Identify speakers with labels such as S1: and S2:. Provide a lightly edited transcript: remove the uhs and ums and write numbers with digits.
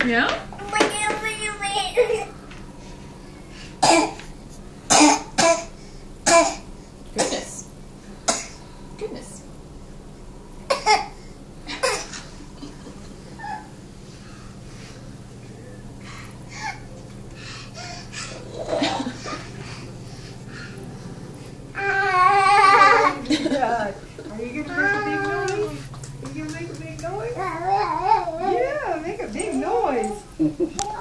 S1: Yeah? Goodness. Goodness.
S2: God. Are you gonna make a big noise? Are you gonna make a big noise? Yeah, make a big noise.